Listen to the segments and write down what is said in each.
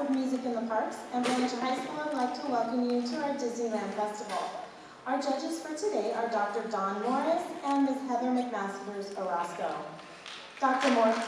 of Music in the Parks and Blanchard High School, I'd like to welcome you to our Disneyland Festival. Our judges for today are Dr. Don Morris and Ms. Heather McMasters Orozco. Dr. Morris,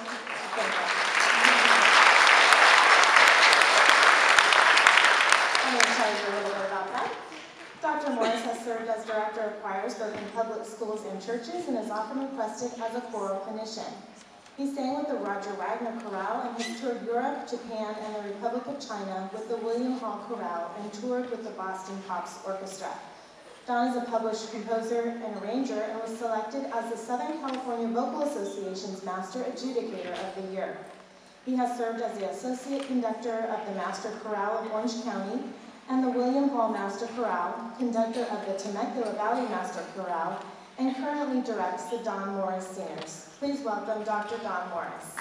I'm going to tell you a little bit about that. Dr. Morris has served as Director of Choirs both in public schools and churches and is often requested as a choral clinician. He sang with the Roger Wagner Chorale and has toured Europe, Japan, and the Republic of China with the William Hall Chorale and toured with the Boston Pops Orchestra. Don is a published composer and arranger and was selected as the Southern California Vocal Association's Master Adjudicator of the Year. He has served as the Associate Conductor of the Master Chorale of Orange County and the William Hall Master Chorale, Conductor of the Temecula Valley Master Chorale, and currently directs the Don Morris Singers. Please welcome Dr. Don Morris.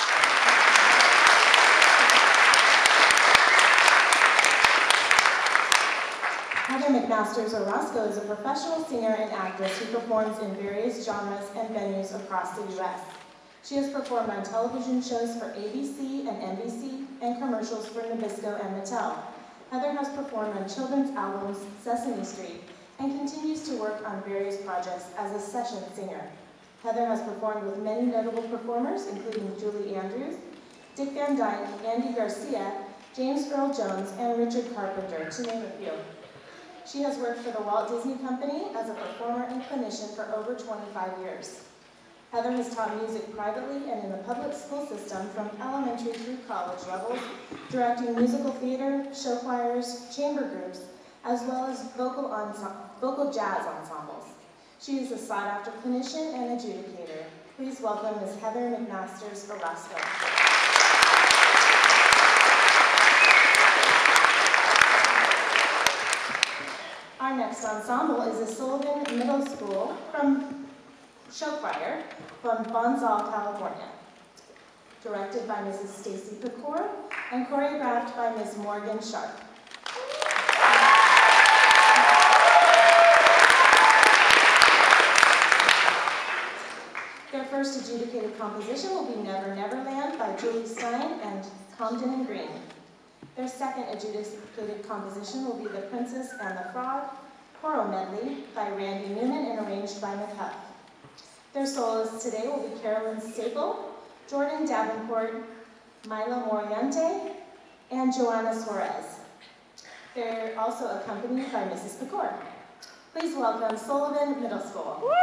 Heather McMasters Orozco is a professional singer and actress who performs in various genres and venues across the U.S. She has performed on television shows for ABC and NBC and commercials for Nabisco and Mattel. Heather has performed on children's albums Sesame Street and continues to work on various projects as a session singer. Heather has performed with many notable performers, including Julie Andrews, Dick Van Dyke, Andy Garcia, James Earl Jones, and Richard Carpenter, to name a few. She has worked for the Walt Disney Company as a performer and clinician for over 25 years. Heather has taught music privately and in the public school system from elementary through college levels, directing musical theater, show choirs, chamber groups, as well as vocal jazz ensembles. She is a sought-after clinician and adjudicator. Please welcome Ms. Heather McMasters Orozco. Our next ensemble is the Sullivan Middle School show choir from Bonsall, California, directed by Mrs. Stacy Pecore and choreographed by Ms. Morgan Sharp. Their first adjudicated composition will be Never Never Land by Julie Stein and Comden and Green. Their second adjudicated composition will be The Princess and the Frog, choral medley by Randy Noonan and arranged by McHuff. Their soloists today will be Carolyn Staple, Jordan Davenport, Mila Moriente, and Joanna Suarez. They're also accompanied by Mrs. Pecore. Please welcome Sullivan Middle School. Woo!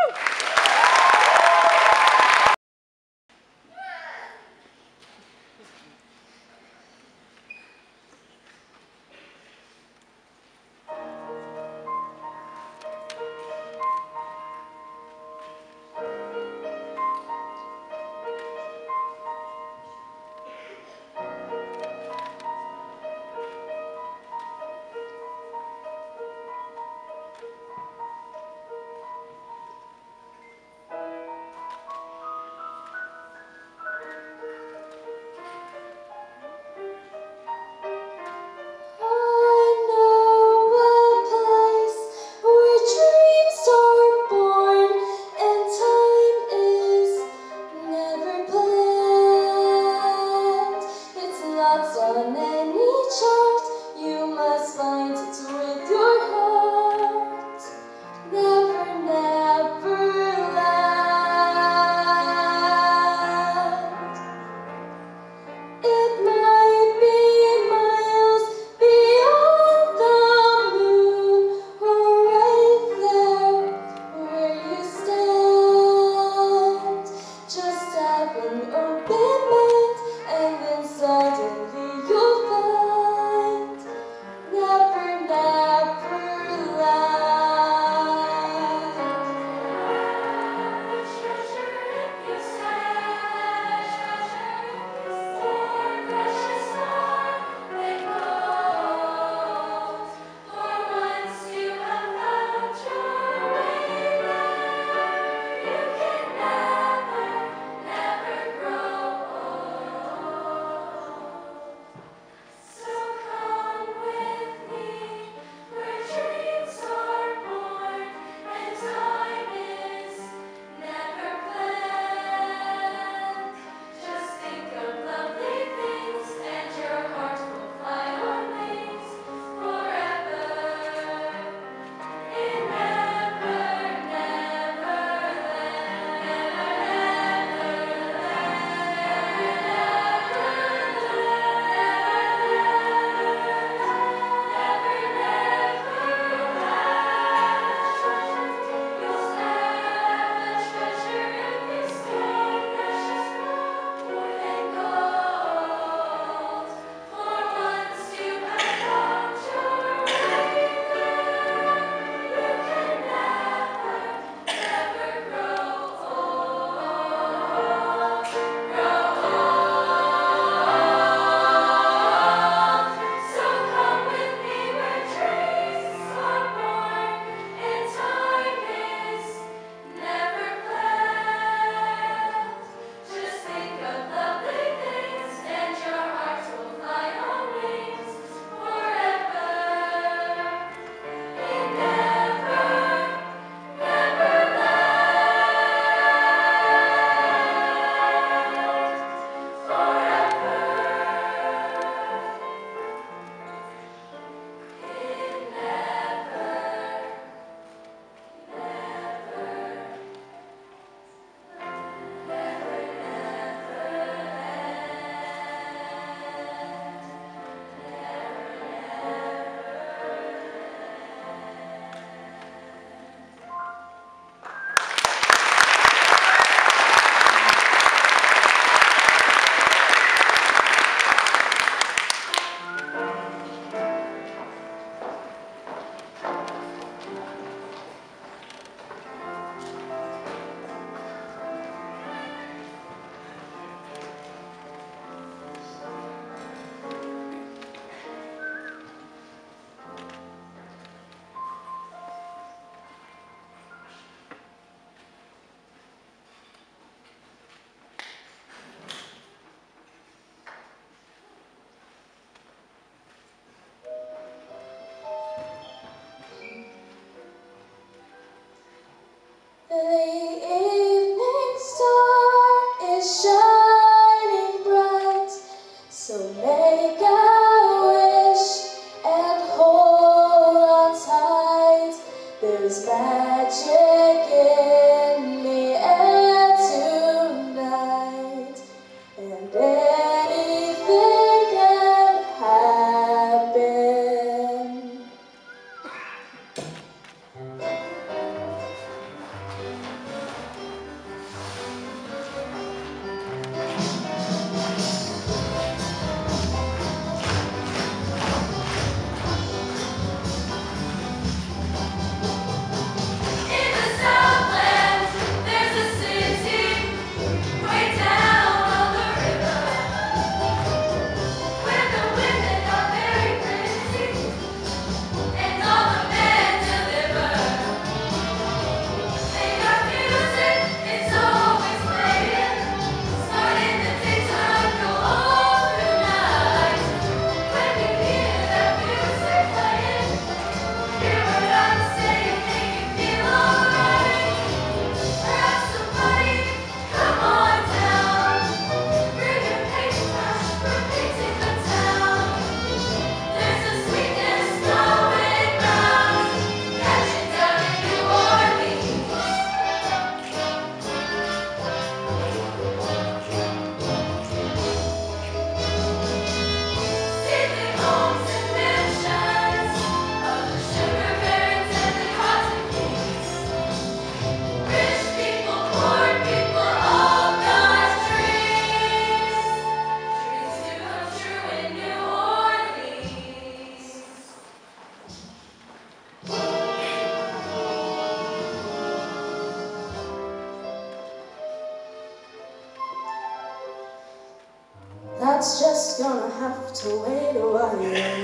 That's just gonna have to wait a while.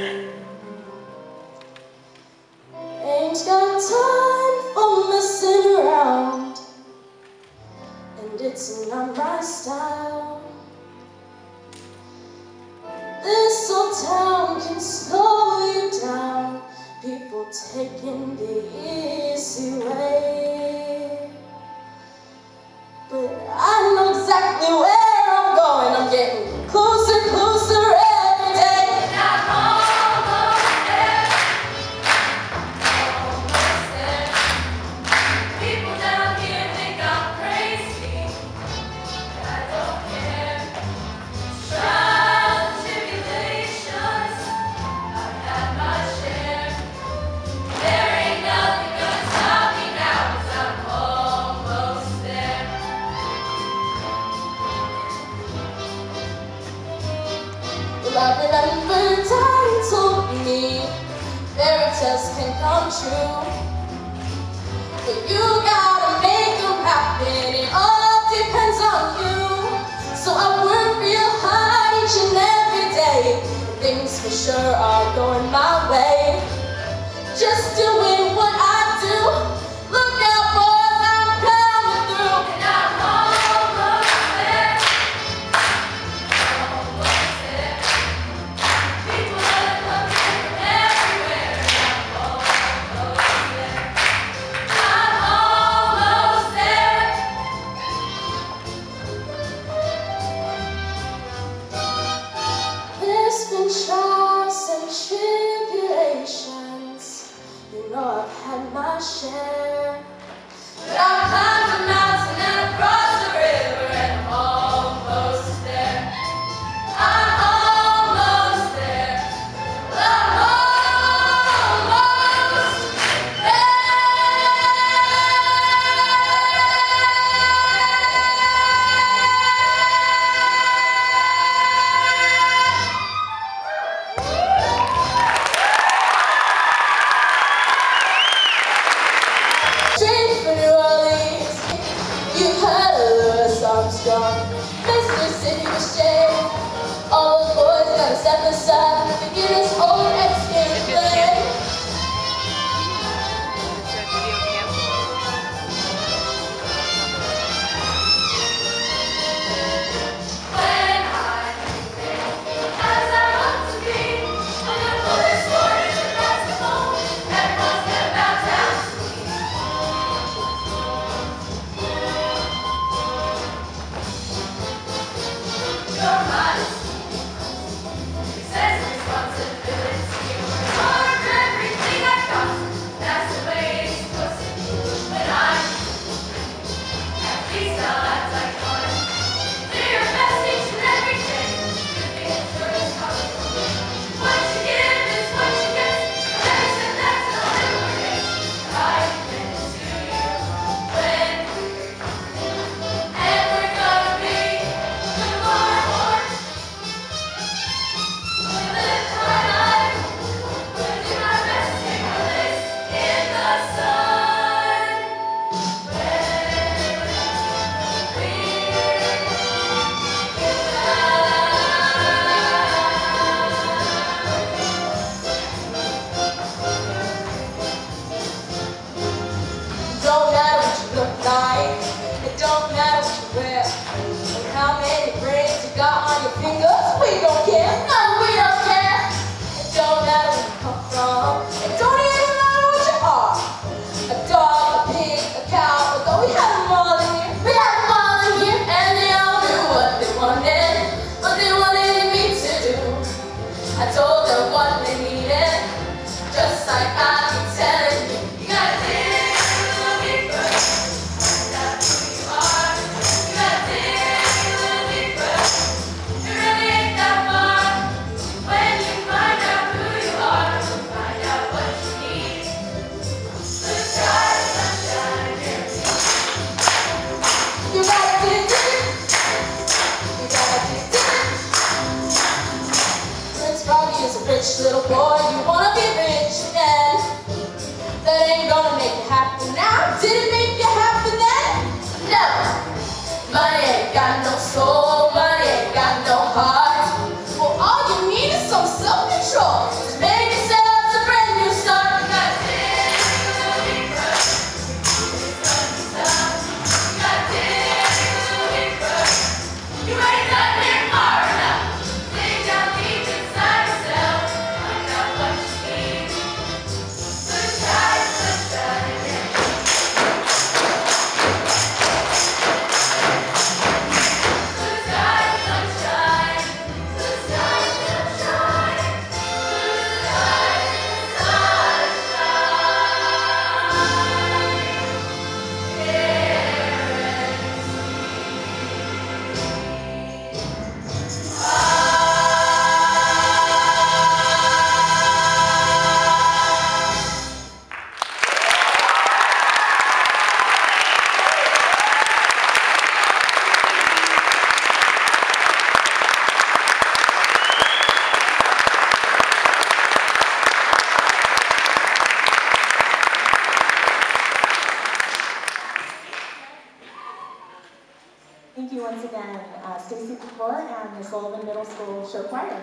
Ain't got time for messing around, and it's not my style. This old town can slow you down, people taking the easy way. But I know exactly where I'm going. I'm getting closer, closer every day. And I'm almost there. Almost there. People down here think I'm crazy, but I don't care. Trials and tribulations, I've had my share. There ain't nothing gonna stop me now, 'cause I'm almost there. Well, I remember Daddy told me fairy tales can come true, but you gotta make them happen. It all depends on you. So I work real hard each and every day. Things for sure are going my way. Just doing what I do. Look out, boys, I'm coming through. And I'm almost there. Almost there. People are coming from everywhere. I'm almost there. I'm almost there. There's been trials and tribulations. You know I've had my share. But I've climbed the mountain and across the river, and I'm almost there. I'm almost there. I'm almost there. Strange for New Orleans, you've heard of Louis Armstrong, Mr. City was shaved. All those boys gotta step aside to get his old ex-game play. When I'm as I want to be, I'm gonna pull this sport into basketball. Everyone's gonna bow down. Your mind says responsibility. Hard for everything I got. That's the way it's supposed to be. But I'm at least I'll act like one. Do your best each and every day. You think it's sure it's coming. What you give is what you get. Never said that till I never forget. I've been to you when and we're gonna be tomorrow. We live our life. We'll do our best to take our place in the sun. When don't matter what you look like, it don't matter what you wear, and how many rings you got on your fingers. We don't care, no, we don't care. It don't matter where you come from, it don't even matter what you are. A dog, a pig, a cow, although we had them all in here, we had them all in here, and they all knew what they wanted me to do. I told them what they needed, just like I keep telling you. You gotta dig a little deeper, find out who you are. You gotta dig a little deeper, it really ain't that far. When you find out who you are, find out what you need. Blue skies, sunshine, guaranteed. You gotta dig deep, you gotta dig deep. Prince Froggy is a rich little boy, you wanna be rich again. That ain't gonna make you happy now. Did it make you happy then? No. Money ain't got no soul, money ain't got no heart. Pecore and the Sullivan Middle School Show Choir.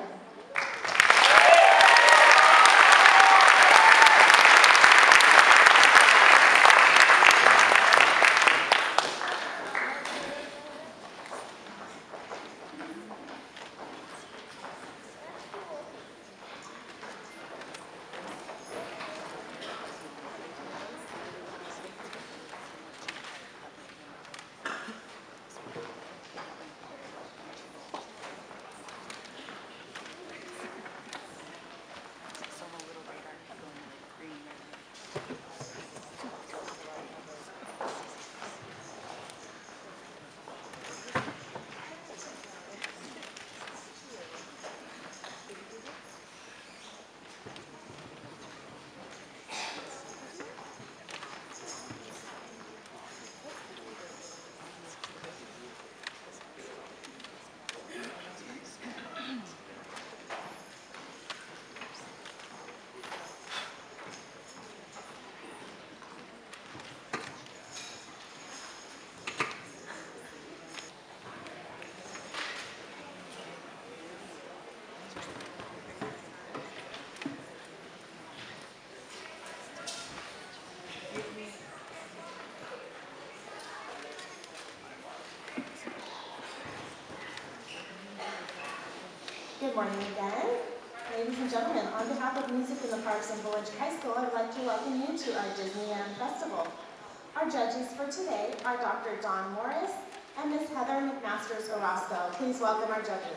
Good morning again. Ladies and gentlemen, on behalf of Music in the Parks and Village High School, I would like to welcome you to our Disneyland Festival. Our judges for today are Dr. Don Morris and Ms. Heather McMasters Orozco. Please welcome our judges.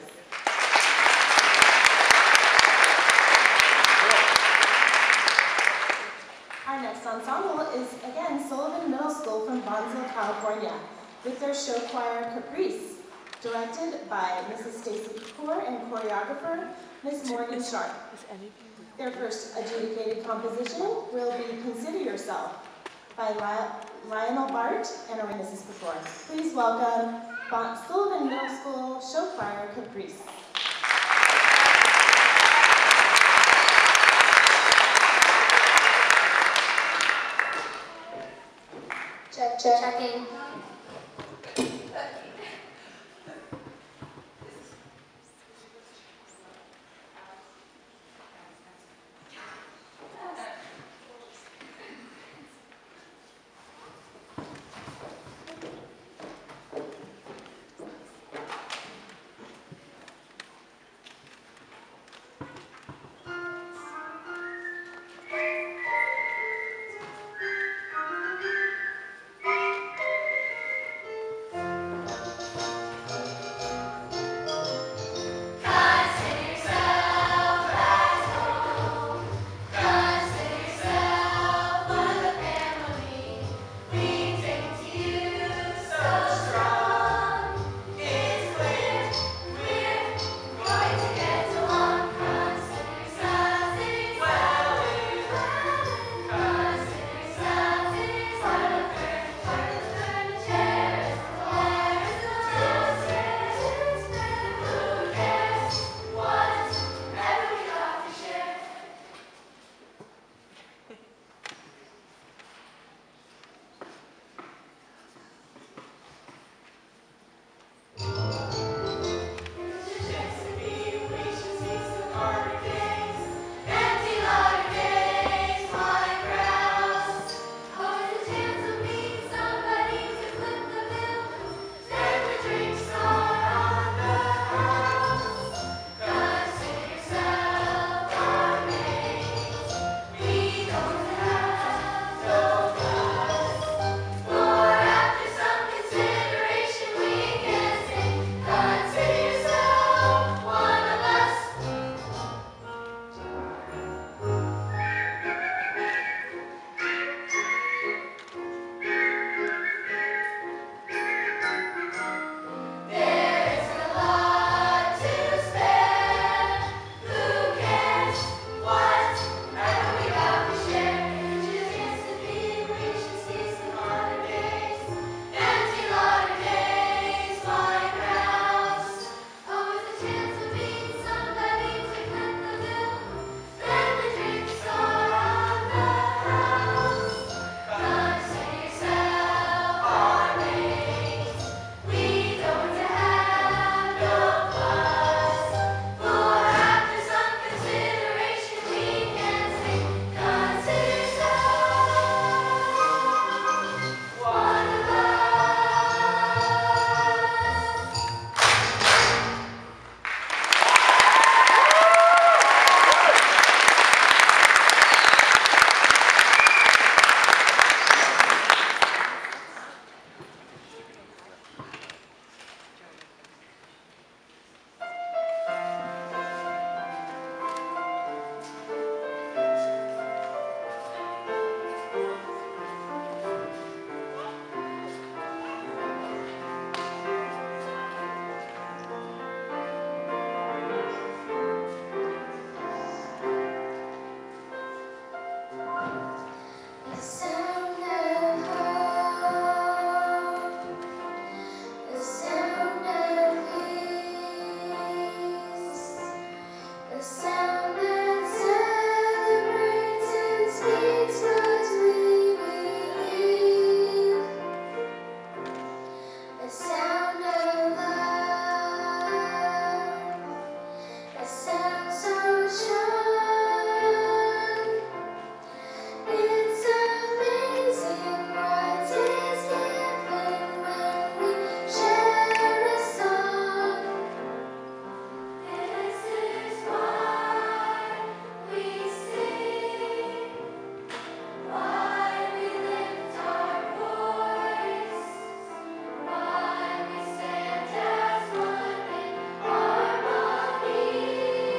Our next ensemble is, again, Sullivan Middle School from Bronzeville, California, with their show choir, Caprice, directed by Mrs. Stacy Pecore and choreographer, Ms. Morgan Sharp. Their first adjudicated composition will be Consider Yourself by Lionel Bart and Mrs. Pecore. Please welcome Sullivan Middle School show choir, Caprice. Checking. It sounds so strong. It's amazing what is given when we share a song. This is why we sing, why we lift our voice, why we stand as one in harmony.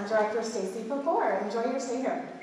Director Stacy Pecore. Enjoy your stay here.